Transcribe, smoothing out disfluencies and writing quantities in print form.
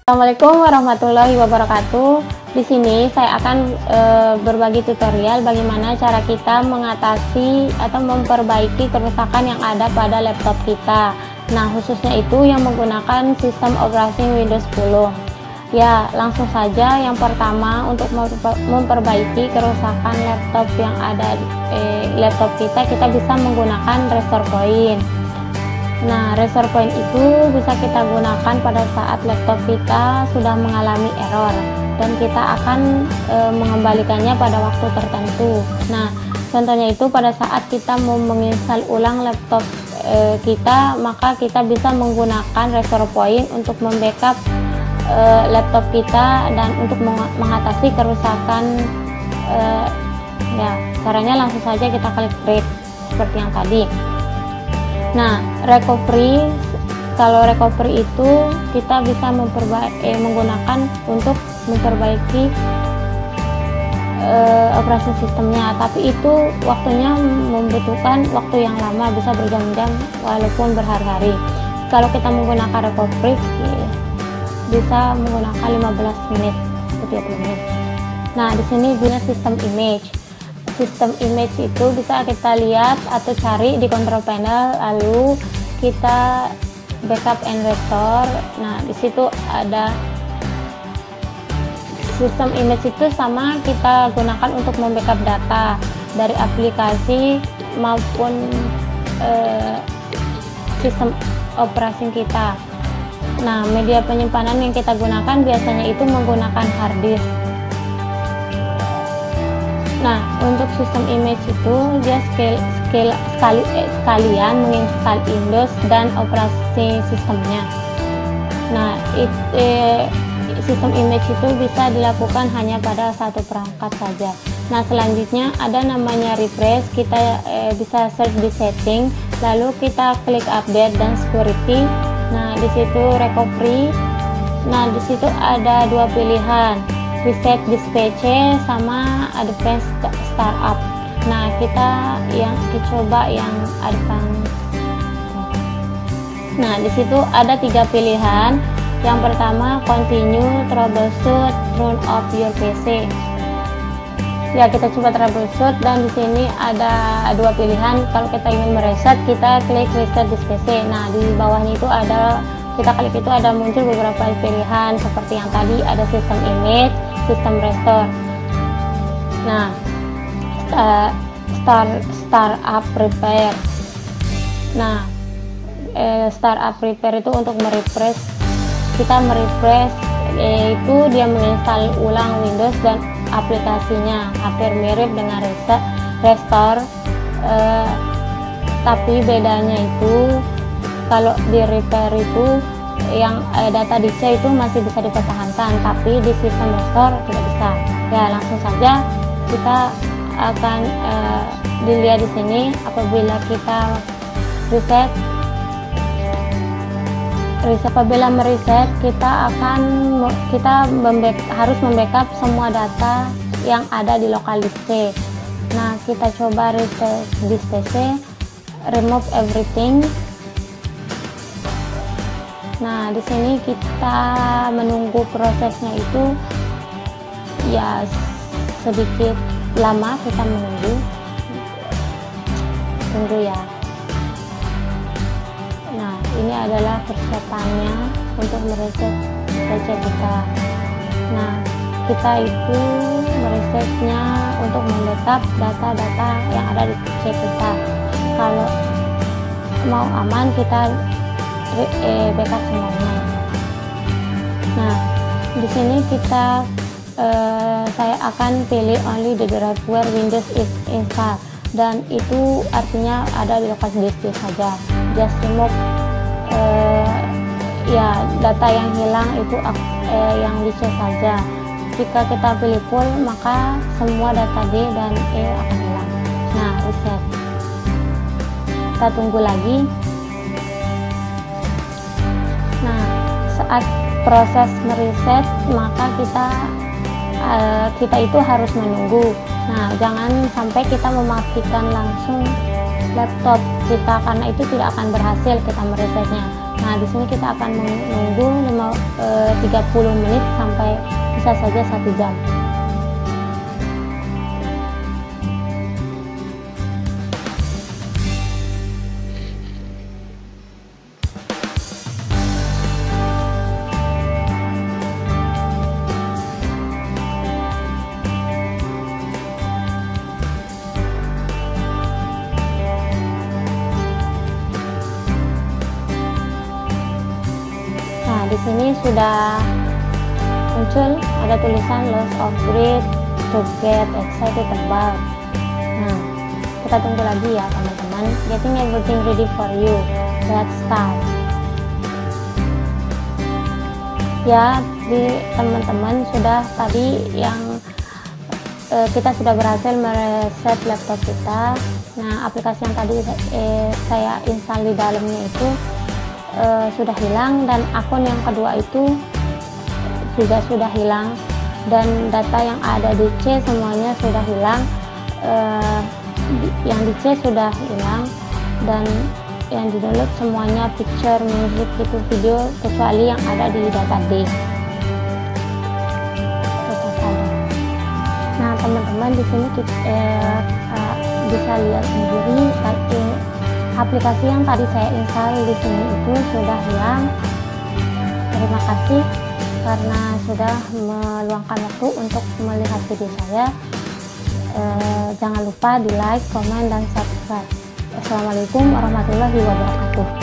Assalamualaikum warahmatullahi wabarakatuh. Di sini saya akan berbagi tutorial bagaimana cara kita mengatasi atau memperbaiki kerusakan yang ada pada laptop kita. Nah, khususnya itu yang menggunakan sistem operasi Windows 10. Ya, langsung saja. Yang pertama, untuk memperbaiki kerusakan laptop yang ada laptop kita bisa menggunakan restore point. Nah, restore point itu bisa kita gunakan pada saat laptop kita sudah mengalami error dan kita akan mengembalikannya pada waktu tertentu. Nah, contohnya itu pada saat kita mau menginstal ulang laptop kita, maka kita bisa menggunakan restore point untuk membackup laptop kita dan untuk mengatasi kerusakan. Ya, caranya langsung saja kita klik create seperti yang tadi. Nah, recovery, kalau recovery itu kita bisa menggunakan untuk memperbaiki operasi sistemnya, tapi itu waktunya membutuhkan waktu yang lama, bisa berjam-jam walaupun berhari-hari. Kalau kita menggunakan recovery bisa menggunakan 15 menit atau 30 menit. Nah, di sini punya sistem image. Sistem image itu bisa kita lihat atau cari di control panel, lalu kita backup and restore. Nah, di situ ada sistem image itu sama kita gunakan untuk membackup data dari aplikasi maupun sistem operasi kita. Nah, media penyimpanan yang kita gunakan biasanya itu menggunakan hard disk. Nah, untuk sistem image itu dia sekalian menginstal Windows dan operasi sistemnya. Nah, sistem image itu bisa dilakukan hanya pada satu perangkat saja. Nah, selanjutnya ada namanya refresh. Kita bisa search di setting, lalu kita klik update dan security. Nah, di situ recovery. Nah, di situ ada dua pilihan, reset dispatch sama advanced startup. Nah, kita coba yang advance. Nah, di situ ada tiga pilihan. Yang pertama, continue troubleshoot turn off your PC. Ya, kita coba troubleshoot dan di sini ada dua pilihan. Kalau kita ingin mereset, kita klik reset this PC. Nah, di bawahnya itu ada, kita klik itu ada muncul beberapa pilihan seperti yang tadi, ada sistem image, sistem restore. Nah, startup prepare. Nah, startup prepare itu untuk merefresh. Kita merefresh, yaitu dia menginstal ulang Windows dan aplikasinya. Hampir mirip dengan restore, tapi bedanya itu kalau di repair itu yang data disk itu masih bisa dipertahankan, tapi di sistem restore tidak bisa. Ya, langsung saja kita akan dilihat di sini. Apabila kita apabila mereset, kita harus membackup semua data yang ada di lokal disk C. Nah, kita coba reset disk C, remove everything. Nah, di sini kita menunggu prosesnya itu ya sedikit lama, kita tunggu ya. Nah, ini adalah persiapannya untuk mereset PC kita. Nah, kita itu meresetnya untuk membackup data-data yang ada di PC kita. Kalau mau aman, kita backup semuanya. Nah, di sini saya akan pilih only the drive where Windows is installed, dan itu artinya ada di lokasi disk saja. Just remove ya data yang hilang itu yang di C saja. Jika kita pilih full, maka semua data D dan E akan hilang. Nah, reset. Kita tunggu lagi. Nah, saat proses mereset, maka kita itu harus menunggu. Nah, jangan sampai kita mematikan langsung laptop kita, karena itu tidak akan berhasil kita meresetnya. Nah, di sini kita akan menunggu 30 menit sampai bisa saja 1 jam. Nah, di sini sudah muncul ada tulisan lots of breath to get excited about. Nah, kita tunggu lagi ya teman-teman. Getting everything ready for you. Let's start. Ya, di teman-teman sudah tadi yang kita sudah berhasil mereset laptop kita. Nah, aplikasi yang tadi saya install di dalamnya itu sudah hilang, dan akun yang kedua itu juga sudah hilang, dan data yang ada di C semuanya sudah hilang. Yang di C sudah hilang, dan yang di download semuanya picture, music, itu video, kecuali yang ada di data D. Nah teman-teman, di sini kita bisa lihat sendiri aplikasi yang tadi saya install di sini itu sudah hilang. Terima kasih karena sudah meluangkan waktu untuk melihat video saya. Jangan lupa di like, komen, dan subscribe. Assalamualaikum warahmatullahi wabarakatuh.